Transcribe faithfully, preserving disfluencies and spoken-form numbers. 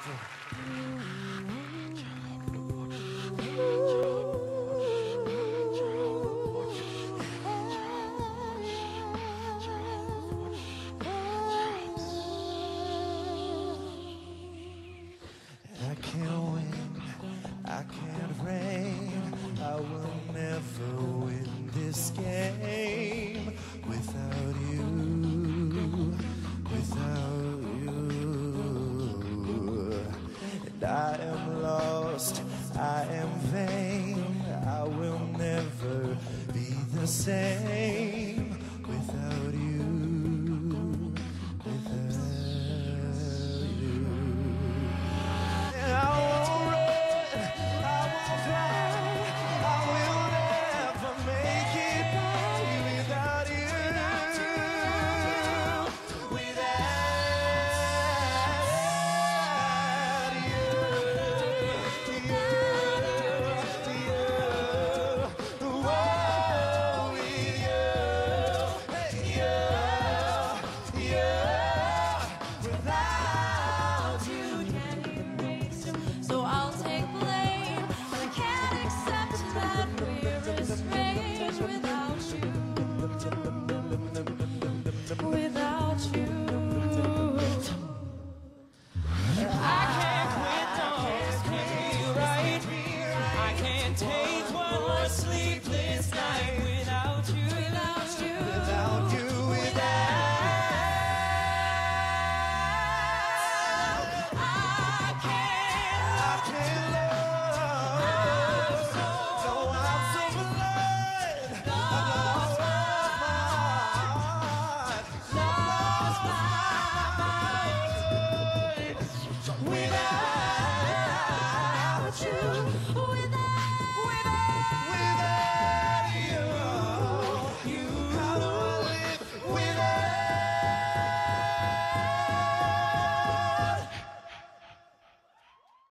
I can't win, I can't reign, I will never win this game without you, without you. And I am lost, I am vain, I will never be the same without you, without you. Take one more sleepless night without you, without you, without you, without. I can't, I can't love. So, no, I'm so blind. Lost my mind. Lost my mind. Without you.